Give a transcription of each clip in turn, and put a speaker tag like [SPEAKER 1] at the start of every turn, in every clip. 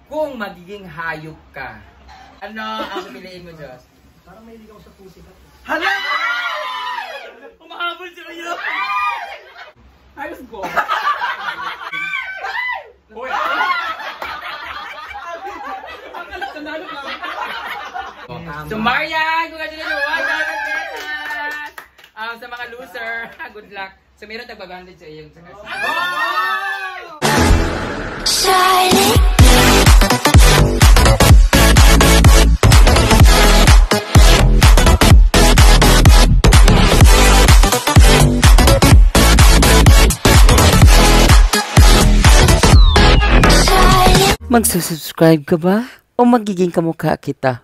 [SPEAKER 1] kung magiging hayop ka, ano ang pipiliin mo, Diyos?
[SPEAKER 2] Parang may ligaw sa pusi ka.
[SPEAKER 1] Hala! Umahabol si Kuya!
[SPEAKER 2] Ayos go!
[SPEAKER 1] Uy! So Marian, congratulations! Sa mga loser, good luck. So meron tag-100 sa iyong sa kasi.
[SPEAKER 3] Magsusubscribe ka ba? O magiging kamukha kita?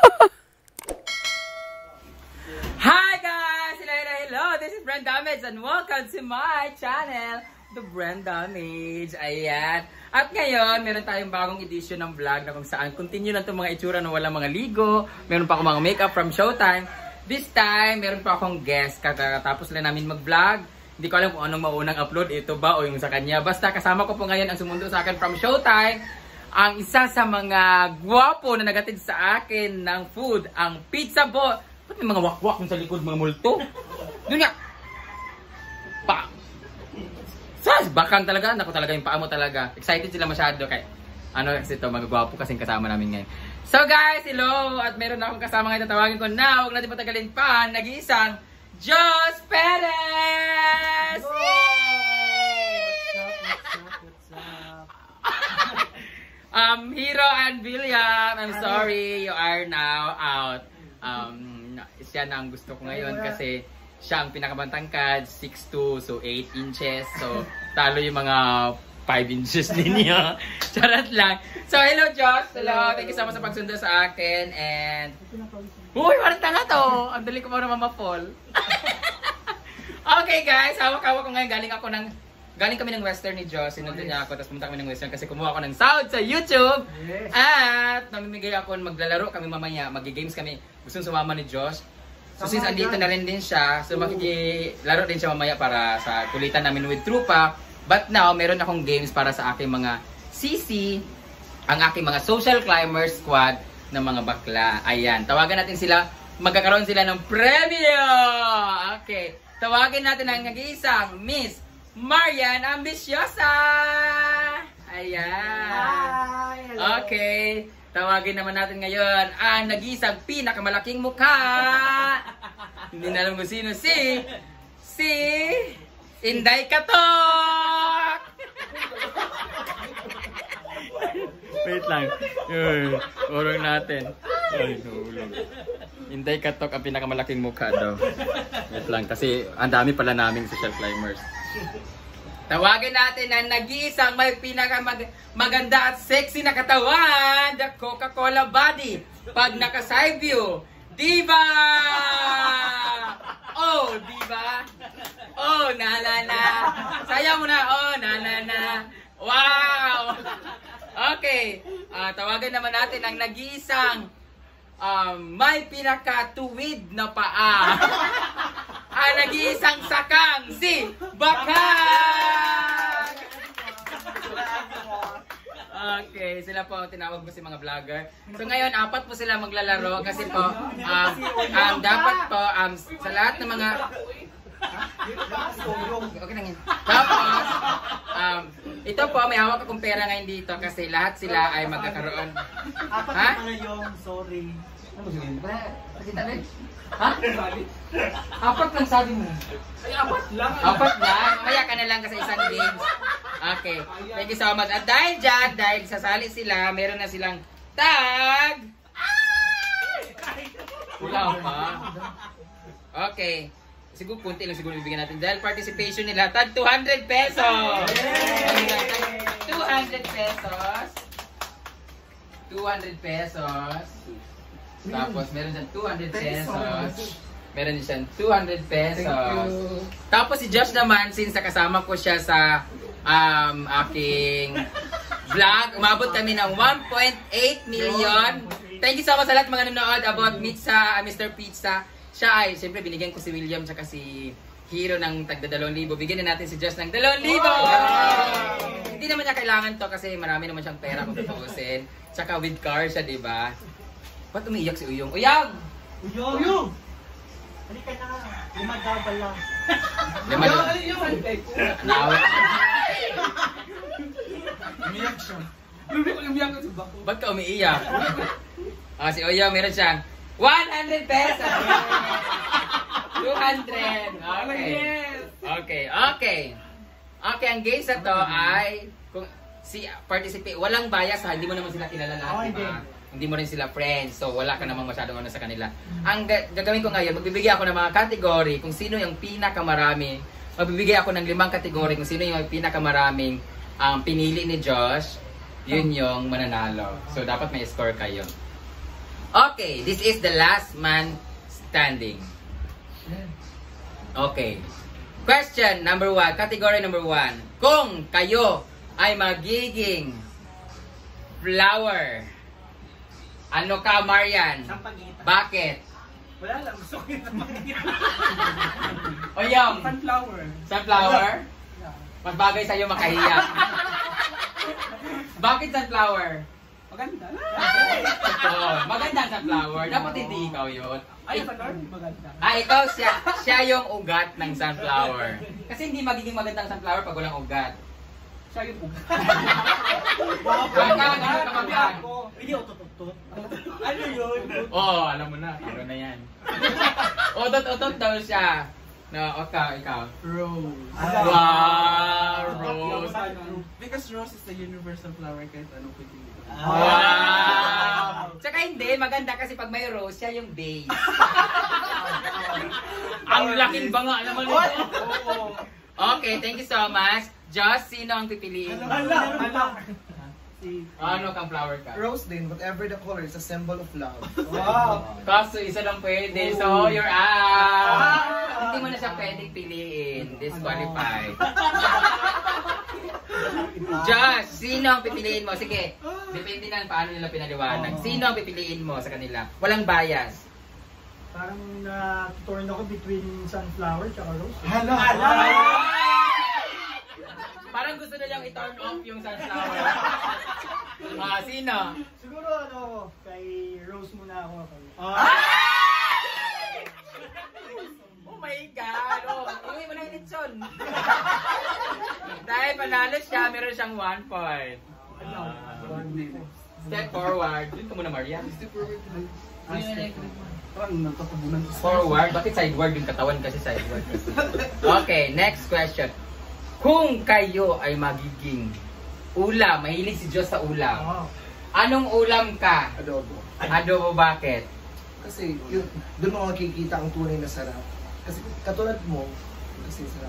[SPEAKER 1] Hi guys! Hello! This is Brand Damage and welcome to my channel, The Brand Damage. Ayan. At ngayon, meron tayong bagong edition ng vlog na kung saan continue na itong mga itsura na walang mga ligo. Meron pa akong mga makeup from Showtime. This time, meron pa akong guest. Kakatapos lang namin mag-vlog. Hindi ko alam kung anong maunang upload. Ito ba o yung sa kanya. Basta kasama ko po ngayon ang sumundo sa akin from Showtime. Ang isa sa mga gwapo na nagatid sa akin ng food, ang pizza po. Ba't may mga wakwak sa likod, mga multo? Doon nga. Pa. Sas, bakang talaga. Naku talaga yung paa mo talaga. Excited sila masyado kay ano kasi ito, magagwapo kasing kasama namin ngayon. So guys, hello! At meron akong kasama ngayon, tatawagin ko na. Huwag natin patagalin pa. Nag-iisang Jos Perez! Hero and William, I'm sorry, you are now out. Siya na ang gusto ko ngayon kasi siya ang pinakabantangkad, 6'2", so 8 inches. So, talo yung mga 5 inches ninyo. Charot lang. So, hello Josh. Hello. Thank you so much sa pagsundo sa akin. And, uy, parang tanga to. Ang dali ko pa naman ma-fall. Okay guys, hawak-hawak ko ngayon. Galing kami ng Western ni Josh, sinunod niya ako, tapos pumunta kami ng Western kasi kumuha ako ng sound sa YouTube. Yes. At namimigay ako, maglalaro kami mamaya, magi-games kami. Gusto sumama ni Josh. So since andito na rin din siya, so makikilaro din siya mamaya para sa kulitan namin with Trupa. But now, meron akong games para sa aking mga CC, ang aking mga social climber squad ng mga bakla. Ayan, tawagan natin sila, magkakaroon sila ng premyo! Okay, tawagin natin ang nag-iisang Miss Marian Ambiciosa! Ayan. Okay. Tawagin naman natin ngayon ang nag-iisang pinakamalaking mukha. Hindi na alam kung sino si Inday Katok! Wait lang. Urong natin. Ay, nahulog. Inday Katok ang pinakamalaking mukha daw. Wait lang. Kasi ang dami pala naming social climbers. Tawagin natin ang nag-iisang may pinakamaganda at sexy na katawan, the Coca-Cola body. Pag naka-side view, Diva! Oh, Diva! Oh, na-na-na! Sayaw mo na! Oh, na-na-na! Wow! Okay, tawagan naman natin ang nag-iisang may pinaka-tuwid na paa. Ang nag-iisang sakang si Bakang! Okay, sila po tinawag ko si mga vlogger. So ngayon, 4 po sila maglalaro kasi po dapat po sa lahat ng mga okay lang yun. Tapos, ito po, may hawak akong pera ngayon dito kasi lahat sila ay magkakaroon. Ha?
[SPEAKER 2] Sorry.
[SPEAKER 1] Ano ba yun? Pakita rin? Ha? 4 lang sabi mo.
[SPEAKER 2] Ay, 4 lang.
[SPEAKER 1] 4 lang? Mamaya ka na lang kasi isang games. Okay. Thank you so much. At dahil dyan, dahil sasali sila, meron na silang tag. Wala pa. Okay. Siguro punti lang siguro bibigyan natin. Dahil participation nila, tag 200 pesos. 200 pesos. 200 pesos. Tapos meron siyang 200 pesos. Meron din siyang 200 pesos. Tapos si Josh naman, since kasama ko siya sa aking vlog, umabot kami ng 1.8 million. Thank you so much sa lahat mga nanonood about Mr. Pizza. Siya ay, siyempre binigyan ko si William tsaka si hero ng tagda 2,000. Bigyan na natin si Josh ng 2,000! Hindi naman niya kailangan to kasi marami naman siyang pera kung tutuusin. Tsaka with car siya, di ba? Ba't umiiyak si Uyong? Uyang!
[SPEAKER 2] Uyong! Halika na. 5 double lang.
[SPEAKER 1] 5 daw. Nawa.
[SPEAKER 2] Umiyak siya.
[SPEAKER 1] Ba't ka umiiyak? Si Uyong, meron siyang 100 pesos! 200! Okay. Okay, ang games na to ay kung si participate, walang bias ha, hindi mo naman sila kilala lahat, diba? Hindi mo rin sila friends, so wala ka namang masyadong ano sa kanila. Ang gagawin ko ngayon, magbibigay ako ng mga category kung sino yung pinakamarami. Magbibigay ako ng 5 category kung sino yung pinakamaraming pinili ni Josh, yun yung mananalo. So dapat may score kayo. Okay, this is the last man standing. Okay. Question number 1, category number 1. Kung kayo ay magiging flower, ano ka, Marian? Bakit?
[SPEAKER 2] Wala lang. Gusto ko yung
[SPEAKER 1] Oyong.
[SPEAKER 2] sunflower.
[SPEAKER 1] Sunflower? Mas bagay sa'yo makahiya. Bakit sunflower?
[SPEAKER 2] Maganda.
[SPEAKER 1] Maganda ang sunflower. Dapat hindi ikaw yun.
[SPEAKER 2] Ay, sunflower, maganda.
[SPEAKER 1] Ikaw siya yung ugat ng sunflower. Kasi hindi magiging magandang sunflower pag walang ugat.
[SPEAKER 2] Siya yung ugat. Hindi, otot-otot. Ano yun?
[SPEAKER 1] Oo, alam mo na. Taro na yan. Otot-otot daw siya. No, ikaw.
[SPEAKER 4] Rose.
[SPEAKER 1] Wow, rose.
[SPEAKER 4] Because rose is the universal flower kahit anong pwede nito.
[SPEAKER 1] Wow! Tsaka hindi, maganda kasi pag may rose, siya yung base. Ang laking banga naman ito. Okay, thank you so much. Josh, sino ang pipiliin mo? Ano kang flower ka?
[SPEAKER 4] Rose din, whatever the color, is a symbol of love.
[SPEAKER 2] Wow!
[SPEAKER 1] Kaso isa lang pwede, so you're out! Hindi mo na siya pwedeng piliin. Disqualified. Josh, sino ang pipiliin mo? Sige, depende na paano nila pinaliwanag. Sino ang pipiliin mo sa kanila? Walang bias.
[SPEAKER 2] Parang na-torn ako between sunflower at rose.
[SPEAKER 4] Hala!
[SPEAKER 1] Parang gusto na niyang i-turn off yung sunflower. Sino?
[SPEAKER 2] Siguro kay Rose muna ako.
[SPEAKER 1] Oh my God! Iuwi mo na yung lechon. Dahil panalo siya, meron siyang 1 point. Step forward. Dito ka muna, Maria. Forward? Bakit sideward yung katawan kasi sideward? Okay, next question. Kung kayo ay magiging ulam, mahilig si Diyos sa ulam. Anong ulam ka?
[SPEAKER 4] Adobo.
[SPEAKER 1] Adobo, bakit?
[SPEAKER 4] Kasi yun, doon mo makikita ang tunay na sarap. Kasi katulad mo, kasi sarap.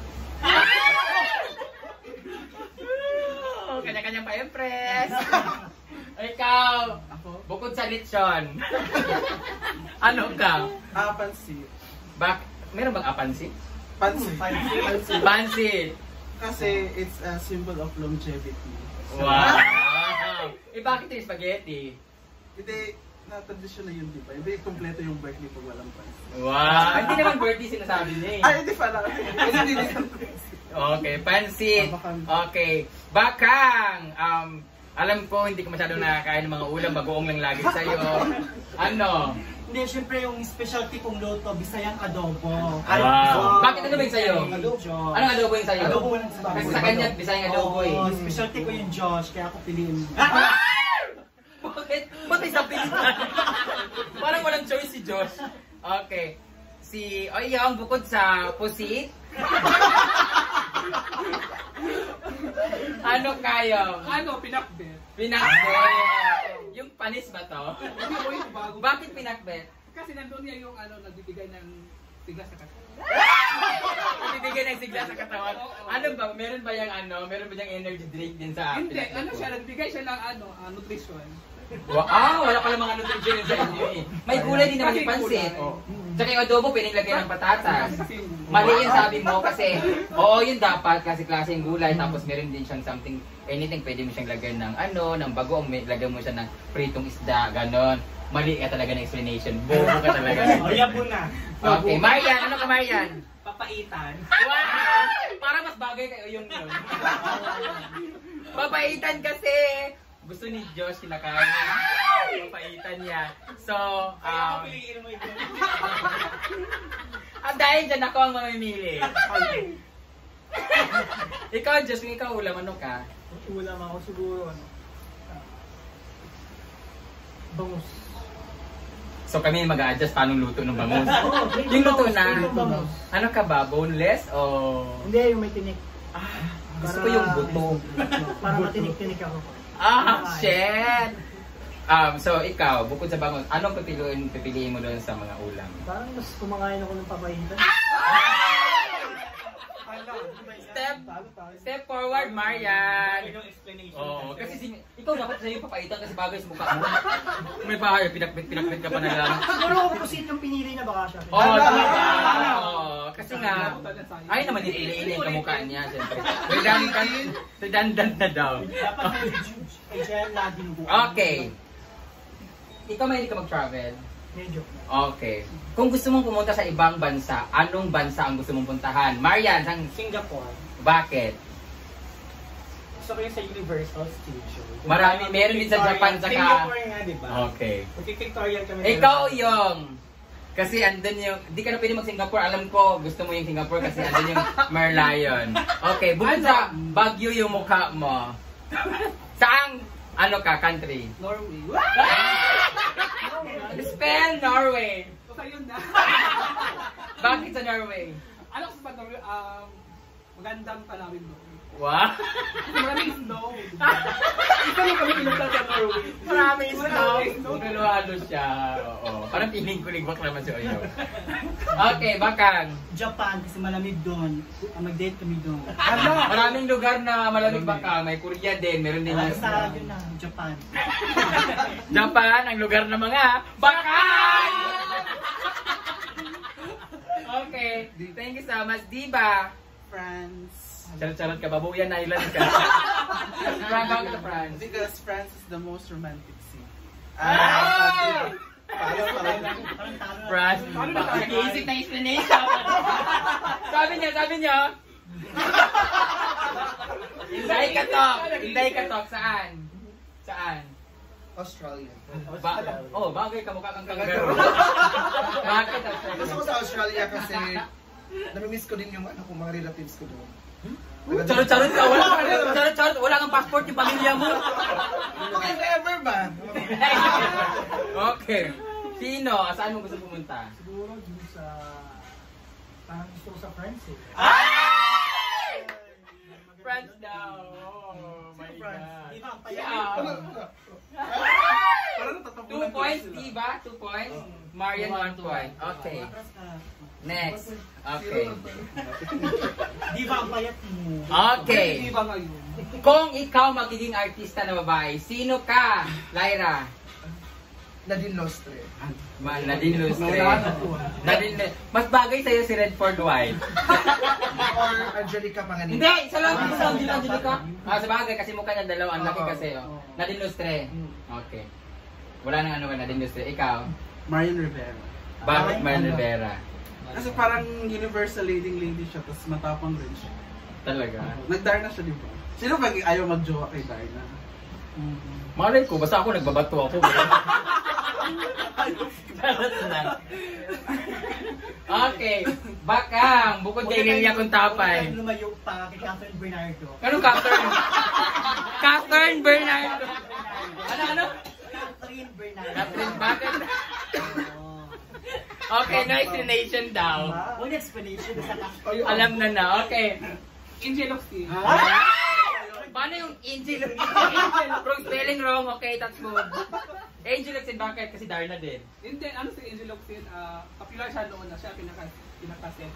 [SPEAKER 1] Kanya-kanya pa impress. Ikaw, bukod sa lechon. Ano ka?
[SPEAKER 4] Pansit.
[SPEAKER 1] Meron bang apansit?
[SPEAKER 4] Pansit.
[SPEAKER 1] Pansit.
[SPEAKER 4] Kasi it's a symbol of longevity.
[SPEAKER 1] Wow! Bakit yung spaghetti?
[SPEAKER 4] Hindi, na-tradisyon na yun, di ba? Hindi, kompleto yung birthday pag walang pansit.
[SPEAKER 1] Wow! Hindi naman birthday sinasabi niya eh.
[SPEAKER 4] Ay, hindi pala. Kasi hindi
[SPEAKER 1] Okay, pansit. Okay. Bakang! Alam ko, hindi ko masyadong nakakain ng mga ulam, bagoong lang lagi sa'yo. Ano?
[SPEAKER 2] Hindi, syempre yung specialty kong luto, Bisayang adobo.
[SPEAKER 1] Wow! Bakit ano ba yung sa'yo?
[SPEAKER 2] Adobo.
[SPEAKER 1] Anong adobo yung sa'yo?
[SPEAKER 2] Adobo.
[SPEAKER 1] Kasi sa kanya, Bisayang adobo eh.
[SPEAKER 2] Specialty ko yung Josh, kaya ako piliin.
[SPEAKER 1] Bakit? Ba't ay sapilitan? Parang walang choice si Josh. Okay. Si Oyong, bukod sa pusit. Ano kayo?
[SPEAKER 2] Pinakbet.
[SPEAKER 1] Pinakbet. Yung panis ba to?
[SPEAKER 2] Hindi ko yung bago.
[SPEAKER 1] Bakit pinakbet?
[SPEAKER 2] Kasi nandun niya yung nagbibigay ng sigla sa katawan.
[SPEAKER 1] Nagbibigay ng sigla sa katawan. Ano ba? Meron ba yung energy drink din sa
[SPEAKER 2] Hindi,
[SPEAKER 1] pinakbet?
[SPEAKER 2] nagbigay siya ng nutrition.
[SPEAKER 1] Wow, wala pala mga nutrition sa inyo eh. May gulay din naman yung pansit. Tsaka yung adobo, pinilagay ng patatas. Mali yung sabi mo kasi, oo yun dapat kasi klaseng gulay. Tapos meron din siyang something, anything pwede mo siyang lagyan ng ng bagoong, lagyan mo siya ng pritong isda, ganon. Mali ka talaga ng explanation. Bobo ka talaga.
[SPEAKER 2] Yabo na.
[SPEAKER 1] Okay, Marian, ano ka Marian?
[SPEAKER 5] papaitan.
[SPEAKER 1] Wow! Para mas bagay kayo yun. Papaitan kasi gusto ni Josh kinakain. Papaitan niya. So,
[SPEAKER 5] Kaya ako piliin mo ito.
[SPEAKER 1] dahil dyan ako ang mamimili. Ikaw, Josh, kung ikaw ulam, ano ka?
[SPEAKER 2] Ulam ako siguro, bangus.
[SPEAKER 1] So kami mag-a-adjust paano luto ng bangus. Yung luto na,
[SPEAKER 2] Bangus.
[SPEAKER 1] ano ka ba? Boneless o...
[SPEAKER 2] Hindi, yung may tinik.
[SPEAKER 1] Gusto ko yung buto.
[SPEAKER 2] Para matinik-tinik ako.
[SPEAKER 1] Shit! So ikaw, bukod sa bangus, anong pipiliin mo doon sa mga ulam?
[SPEAKER 2] Parang mas kumakain ako ng papaitan.
[SPEAKER 1] Step forward, Marian!
[SPEAKER 5] Yung explanation.
[SPEAKER 1] Oo, kasi ikaw dapat sa'yo papaitan kasi bagay sa mukha mo. May bahay, pinakbit ka pa na lang.
[SPEAKER 2] Siguro ako pusit yung pinili na baka siya.
[SPEAKER 1] Oo, diba? Kasi nga, ay naman nililiin yung kamukha niya, siyempre. Redundant na daw.
[SPEAKER 2] Ay, siya lagi yung buka.
[SPEAKER 1] Okay. Ikaw mahilig ka mag-travel?
[SPEAKER 2] Medyo.
[SPEAKER 1] Okay. Kung gusto mong pumunta sa ibang bansa, anong bansa ang gusto mong puntahan? Marian,
[SPEAKER 5] Singapore.
[SPEAKER 1] bakit?
[SPEAKER 5] Gusto ko yung sa Universal Station.
[SPEAKER 1] Marami, meron din sa Japan, saka...
[SPEAKER 5] Singapore nga, di ba?
[SPEAKER 1] Okay.
[SPEAKER 5] Pictorial kami.
[SPEAKER 1] Ikaw yung... Kasi andun yung... Di ka na pwede mag-Singapore. Alam ko, gusto mo yung Singapore kasi andun yung Merlion. Okay, bukod sa Baguio yung mukha mo. Saang, ano ka, country?
[SPEAKER 5] Norway.
[SPEAKER 1] Spell Norway.
[SPEAKER 5] So, yun na.
[SPEAKER 1] Bakit sa Norway?
[SPEAKER 5] Ano ko sa Norway? Magandang panawin doon.
[SPEAKER 1] Wow!
[SPEAKER 5] Maraming snow. Ito yung kami pinunta sa Norway.
[SPEAKER 1] Maraming snow. Galuhado siya. Oo. Parang piling ko ligbak naman si Oyo. Okay, bakang.
[SPEAKER 2] Japan kasi malamig doon. Mag-date kami doon.
[SPEAKER 1] Maraming lugar na malamig bakang. May Korea din. Meron din yung...
[SPEAKER 2] Sa yun na, Japan.
[SPEAKER 1] Japan, ang lugar ng mga bakang! Okay. Thank you so much. Diba?
[SPEAKER 5] France.
[SPEAKER 1] Charot-charot ka. Babuyan Island ka. Bakit sa France?
[SPEAKER 5] Because France is the most romantic city.
[SPEAKER 1] France. Nag-iisip na explanation. Sabi niya. Hinday ka to. Saan?
[SPEAKER 4] Australia.
[SPEAKER 1] Bagay ka mukha kang kangaroo. Bakit Australia?
[SPEAKER 4] Gusto ko sa Australia kasi namimiss ko din yung mga relatives ko doon.
[SPEAKER 1] Charot-charot ka. Wala kang passport yung pamilya mo.
[SPEAKER 4] Okay, ever ba?
[SPEAKER 1] Okay. Sino? Saan mo gusto pumunta?
[SPEAKER 2] Siguro dun sa... Parang gusto ko sa France eh.
[SPEAKER 1] France daw. Oh my God.
[SPEAKER 2] Di ba, ang
[SPEAKER 1] Yeah.
[SPEAKER 5] Parang
[SPEAKER 1] 2 points, diba? 2 points. Marian 1 point. Okay. Next. Okay.
[SPEAKER 2] Di ba ang payat mo?
[SPEAKER 1] Okay.
[SPEAKER 5] Di ba ngayon?
[SPEAKER 1] Kung ikaw magiging artista na babae, sino ka? Lyra.
[SPEAKER 4] Nadine Nostre.
[SPEAKER 1] Nadine Lustre. Mas bagay sa'yo si Redford White.
[SPEAKER 4] Or Angelica Panganiban.
[SPEAKER 1] Hindi! Isa lang! Angelica. Sa bagay kasi mukha niya dalawa. Ang laki kasi. Nadine Lustre. Okay. Wala nang ano ka, Nadine Lustre. Ikaw?
[SPEAKER 5] Marian Rivera.
[SPEAKER 1] Bakit Marian Rivera?
[SPEAKER 5] Kasi parang universal leading lady siya, tapos matapang rin siya.
[SPEAKER 1] Talaga?
[SPEAKER 5] Nag-Darna siya, di ba? Sino ba ayaw mag-jowa kay Darna?
[SPEAKER 1] Malay ko, basta ako nagbabato ako. Okay. Bakang, bukod kay Lilia Kuntapay.
[SPEAKER 2] Lumayo pa kay Catherine Bernardo.
[SPEAKER 1] Anong Catherine? Catherine Bernardo. Ano?
[SPEAKER 2] Catherine Bernardo.
[SPEAKER 1] Catherine, bakit? Okay, no explanation daw.
[SPEAKER 2] One explanation.
[SPEAKER 1] Alam na. Okay.
[SPEAKER 5] Angel Oxy.
[SPEAKER 1] Paano yung Angel? Wrong spelling wrong. Okay, that's good. Angel Oxin, bakit? Kasi Darna din.
[SPEAKER 5] Hindi, ano si Angel Oxy? Popular siya noon na siya pinaka-set.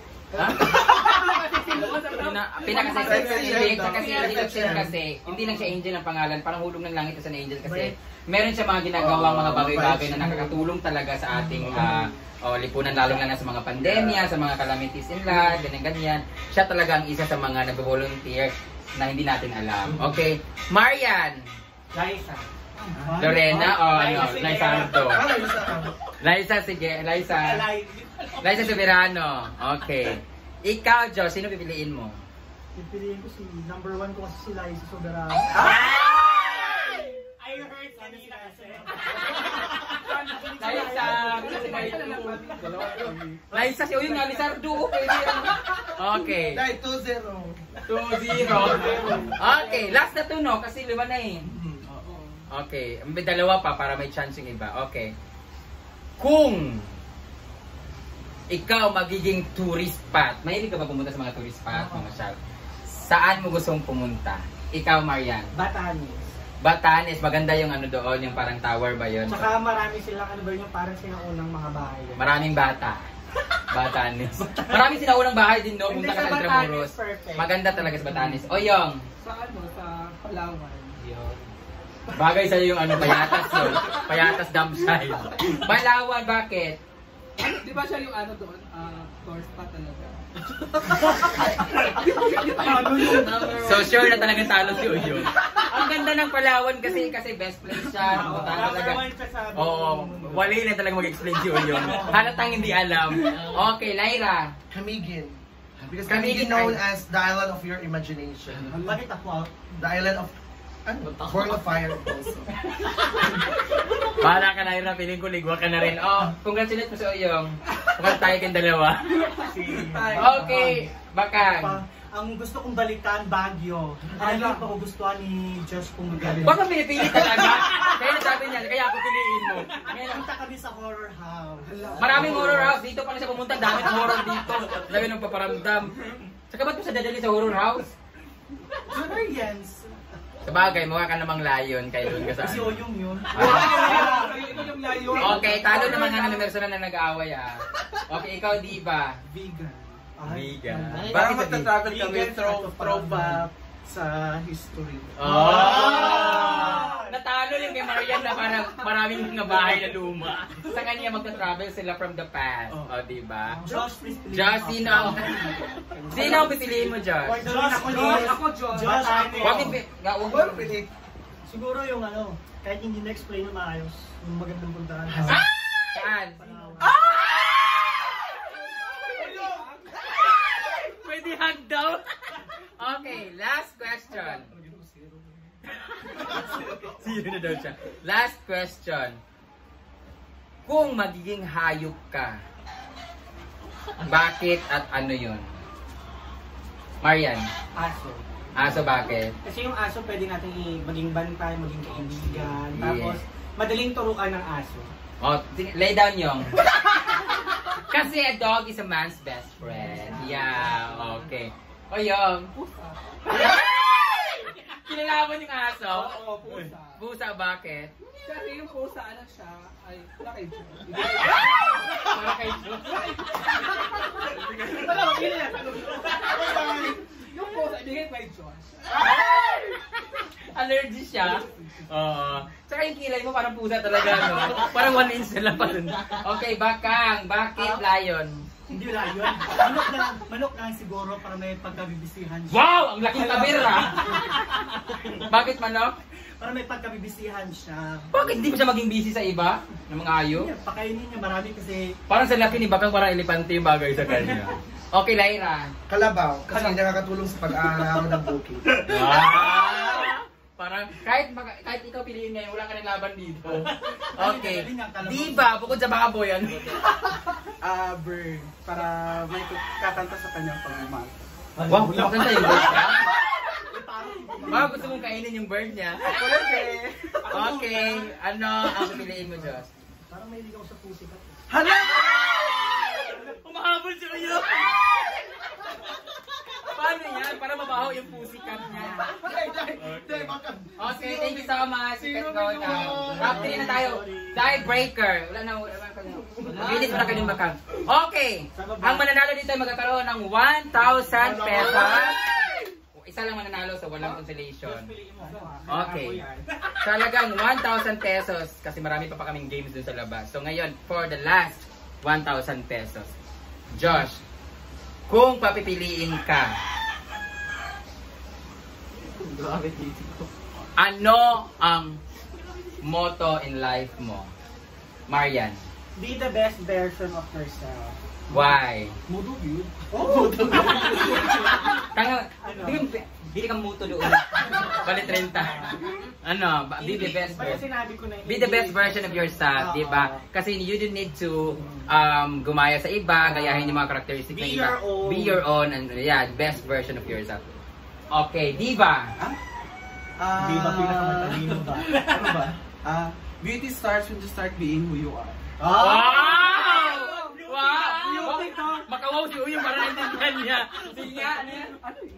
[SPEAKER 5] Pinaka-sexy. Tsaka si Angel Oxin kasi, hindi lang siya Angel ang pangalan. Parang hulog ng langit sa Angel kasi meron siya mga ginagawang mga bagay-bagay na nakakatulong talaga sa ating lipunan, lalong na sa mga pandemya, sa mga calamities in life, ganyan-ganyan. Siya talaga ang isa sa mga nag-volunteer na hindi natin alam. Okay. Marian.
[SPEAKER 2] Liza.
[SPEAKER 1] Lorena o Liza Ardo. Liza, sige. Liza Soberano. Okay.
[SPEAKER 5] Ikaw, Josh, sino pipiliin mo?
[SPEAKER 2] Pipiliin ko si number 1 ko kasi si Liza Soberano.
[SPEAKER 6] I heard kanina kasi.
[SPEAKER 5] Liza, si Uyong nga, Lizardo. Okay.
[SPEAKER 4] Dahil 2-0.
[SPEAKER 5] 2-0. Okay, last na to, no? Kasi 5 na eh. Okay, may 2 pa para may chance yung iba. Okay. Kung ikaw magiging tourist spot, mahilig ka ba pumunta sa mga tourist spot, mga shop? Saan mo gustong pumunta? Ikaw, Marian.
[SPEAKER 6] Batanes.
[SPEAKER 5] Batanes, maganda yung ano doon, yung parang tower ba yun?
[SPEAKER 6] Tsaka marami silang ano ba yung parang sinaunang mga bahay.
[SPEAKER 5] Maraming bata. Batanes. Maraming sinaunang bahay din doon,
[SPEAKER 6] Hindi,
[SPEAKER 5] punta ka
[SPEAKER 6] sa
[SPEAKER 5] sa
[SPEAKER 6] Batanes,
[SPEAKER 5] Intramuros.
[SPEAKER 6] perfect.
[SPEAKER 5] Maganda talaga sa Batanes. O yung,
[SPEAKER 6] Sa ano, sa Palawan.
[SPEAKER 5] bagay sa'yo yung ano, payatas yun. Payatas dam side. Palawan, bakit?
[SPEAKER 6] Di ba siya yung ano doon? Tour spot talaga.
[SPEAKER 5] So sure na talagang talo si Uyo. Ang ganda ng Palawan kasi best place siya. Talaga. Oo, wali na talaga mag-explain si Uyo. Halatang hindi alam. Okay, Lyra.
[SPEAKER 4] Camiguin. Because
[SPEAKER 5] Camiguin
[SPEAKER 4] Camiguin known
[SPEAKER 5] ay-
[SPEAKER 4] as the island of your imagination.
[SPEAKER 2] Bakit ako?
[SPEAKER 4] The island of Born of Fire also.
[SPEAKER 5] Bahala ka, Lyra. Piling ko ligwa ka na rin. Oh, congratulate mo si Uyong. Mukhang tayo kayong 2. Okay, Bakang.
[SPEAKER 6] Ang gusto kong balikan, Baguio. Ano pa gustuhan ni Josh kung magaling.
[SPEAKER 5] Baka pinipili talaga. Kaya sabi niya, kaya ako piliin mo. Ngayon,
[SPEAKER 6] Punta kami sa horror house.
[SPEAKER 5] maraming horror house. Dito pa rin siya pumunta. Dami ng horror dito. Sabi nung paparamdam. Saka ba't mo siya dadali sa horror house?
[SPEAKER 6] Experience.
[SPEAKER 5] Sa bagay, mukha ka namang layon. Kaya doon ka sa
[SPEAKER 6] Si
[SPEAKER 5] ano.
[SPEAKER 6] Oyong yun.
[SPEAKER 5] Okay, talo naman nga ng person na nag-aaway ah. Okay, ikaw di ba?
[SPEAKER 6] Vegan.
[SPEAKER 5] Vegan.
[SPEAKER 6] Ay,
[SPEAKER 5] Bakit sa
[SPEAKER 6] magta-travel kami, throw back sa history.
[SPEAKER 5] Oh! Natalo yung kay Marian na parang maraming mga bahay na luma. Sa kanya magta-travel sila from the past. Oh, di ba?
[SPEAKER 6] Josh, please piliin
[SPEAKER 5] Josh,
[SPEAKER 6] mo.
[SPEAKER 5] sino ang... Sino ang pipiliin mo, Josh?
[SPEAKER 6] Josh, ako Josh. Josh,
[SPEAKER 5] Huwag
[SPEAKER 4] Well, pretty.
[SPEAKER 2] Siguro yung ano, kahit hindi na-explain na maayos, yung magandang puntahan.
[SPEAKER 5] Saan? Pwede hug daw? Okay, last question. Zero na daw siya. Last question. Kung magiging hayop ka, bakit at ano yun? Marian,
[SPEAKER 6] Aso.
[SPEAKER 5] aso bakit?
[SPEAKER 6] Kasi yung aso pwede natin maging bantay, maging kaibigan.
[SPEAKER 5] Yes.
[SPEAKER 6] Tapos, madaling turuan ng aso.
[SPEAKER 5] Oh, lay down yung. Kasi a dog is a man's best friend. Yeah, okay. O yung. Kinalaman yung aso?
[SPEAKER 6] Oo, pusa.
[SPEAKER 5] Pusa, bakit?
[SPEAKER 6] Kasi yung pusa, ano siya, ay, wala kay Josh.
[SPEAKER 5] Para kay Josh.
[SPEAKER 6] Yung pusa, ibigay kay Josh.
[SPEAKER 5] Allergy siya. Oo. Tsaka yung kilay mo parang pusa talaga, no? Parang 1 inch na lang pa dun. Okay, Bakang. Bakit lion?
[SPEAKER 2] Hindi wala yun. Manok lang siguro para may pagkabibisihan siya.
[SPEAKER 5] Wow! Ang laking kabira! Bakit manok?
[SPEAKER 2] Para may pagkabibisihan siya.
[SPEAKER 5] Bakit hindi mo siya maging busy sa iba? Ng mga hayop?
[SPEAKER 2] Yeah, pakainin niya marami kasi
[SPEAKER 5] Parang sa laki ni Bakang parang elepante yung bagay sa kanya. Okay, Lyra.
[SPEAKER 4] Kalabaw. Kasi nakakatulong sa pag-aaraw ng bukid.
[SPEAKER 5] Wow! Parang kahit ikaw piliin ngayon, wala ka ng laban dito. Okay. Diba, bukod sa baboy, ano?
[SPEAKER 6] Bird. Para may kakanta sa kanyang pagmamahal.
[SPEAKER 5] Wow, makanta yung bird niya? Wow, gusto mong kainin yung bird niya? Okay, ano ang piliin mo, Josh?
[SPEAKER 2] parang may ligaw sa pusi ka.
[SPEAKER 5] Hala! Umahabol siya kayo! Paano yan? Para mabaho yung pusikat niya. Okay, thank you so much. Sikat ko na. Top 3 na tayo. Tiebreaker. Wala na. Bilis para kayo Bakang. Okay. Ang mananalo dito ay magkakaroon ng 1,000 pesos. Isa lang mananalo sa walang consolation. Okay. Talagang 1,000 pesos. Kasi marami pa kaming games dun sa labas. So ngayon, for the last 1,000 pesos. Josh, kung papipiliin ka, ano ang motto in life mo? Marian.
[SPEAKER 6] Be the best version of yourself.
[SPEAKER 5] Why?
[SPEAKER 6] Mudo yun. Oh!
[SPEAKER 5] Kaya, hindi ka muto doon. Bali 30. Ano, be the best
[SPEAKER 6] Kaya
[SPEAKER 5] version.
[SPEAKER 6] sinabi ko na
[SPEAKER 5] Be the best version of yourself, di ba? Kasi you don't need to gumaya sa iba, gayahin yung mga characteristics ng
[SPEAKER 6] Be
[SPEAKER 5] iba.
[SPEAKER 6] your own.
[SPEAKER 5] Be your own and yeah, best version of yourself. Okay, diva.
[SPEAKER 6] Di ba pinakamatalino ba?
[SPEAKER 7] Ano ba? Beauty starts when you start being who you are.
[SPEAKER 5] Wow! Wow! Makawaw si Uyo para naintindihan niya. Sige nga, ano yan?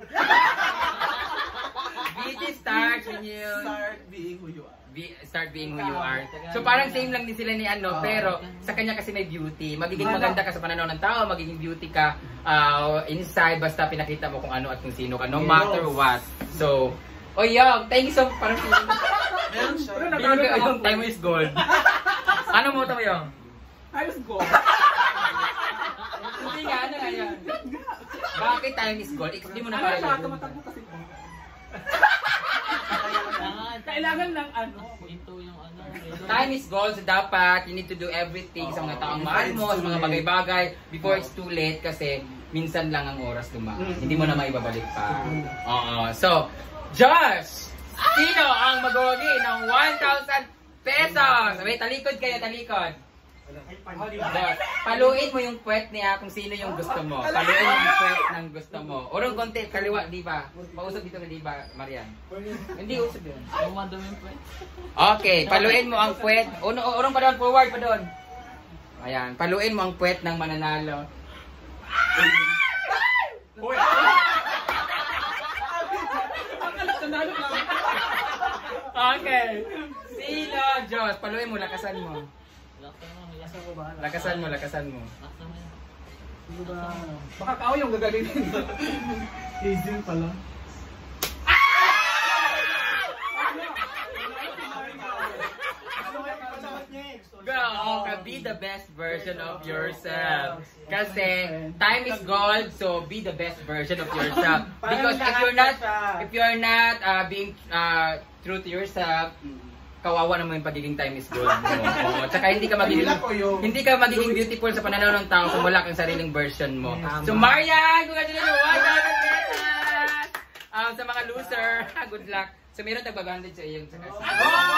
[SPEAKER 5] Beauty starts when you
[SPEAKER 7] Start being who you are.
[SPEAKER 5] start being who you are. So parang same lang din sila ni ano, pero sa kanya kasi may beauty. Magiging maganda ka sa pananaw ng tao, magiging beauty ka inside, basta pinakita mo kung ano at kung sino ka, no matter what. So, Oyong, thank you so much. Parang
[SPEAKER 7] Meron siya.
[SPEAKER 5] yung time is gold. Ano mo ito mo yung?
[SPEAKER 6] Ayos go.
[SPEAKER 5] Hindi nga, ano nga yan? Bakit time is gold? Hindi mo na kaya.
[SPEAKER 6] Tumatakbo kasi ko. Kailangan lang ano.
[SPEAKER 5] Time is gold, so dapat you need to do everything sa mga taong mahal mo, sa mga bagay-bagay before it's too late kasi minsan lang ang oras dumaan. Hindi mo na maibabalik pa. Oo. So, Josh! Sino ang mag-uwi ng 1,000 pesos? Wait, talikod kayo, talikod. Josh, paluin mo yung puwet niya kung sino yung gusto mo. Paluin mo yung puwet ng gusto mo. Urong konti, kaliwa, di ba? Pausap dito, di ba, Marian? Hindi usap yun. Okay, paluin mo ang puwet. Urong pa doon, forward pa doon. Ayan, paluin mo ang puwet ng mananalo. Okay. Sino, Diyos? Paluin mo, lakasan mo. Lakasan mo, lakasan mo.
[SPEAKER 6] Baka kao yung gagalitin. Easy pala.
[SPEAKER 5] Go! Be the best version of yourself. Kasi time is gold, so be the best version of yourself. Because if you're not being true to yourself, kawawa naman yung pagiging time is gold mo. Oo. Tsaka hindi ka magiging beautiful sa pananaw ng tao kung wala kang sariling version mo. So Marian, congratulations! 1,000 pesos! Sa mga loser, good luck. So meron tag-advantage sa iyong sa kasi.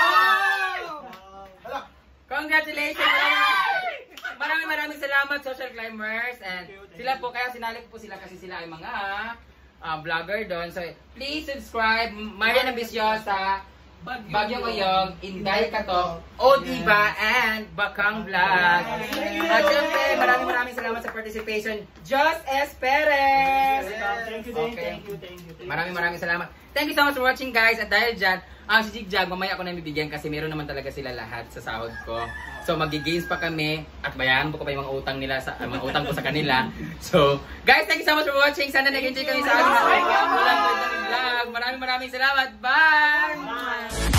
[SPEAKER 5] Congratulations! Maraming salamat, Social Climbers. And sila po, kaya sinali po sila kasi sila ay mga vlogger doon. So please subscribe. Marian Ambiciosa, Bagyong Oyong, Inday Katok, Odiba, and Bakang Vlog. At syempre, maraming salamat sa participation, Jos S. Perez!
[SPEAKER 6] Thank you, thank you.
[SPEAKER 5] Maraming salamat. Thank you so much for watching, guys. At dahil dyan, si Jigjag, mamaya ako na bibigyan kasi meron naman talaga sila lahat sa sahod ko. So, magi-gains pa kami at bayaran ko pa yung mga utang nila mga utang ko sa kanila. So, guys, thank you so much for watching. Sana nag-enjoy kami sa ating vlog. Maraming salamat. Bye!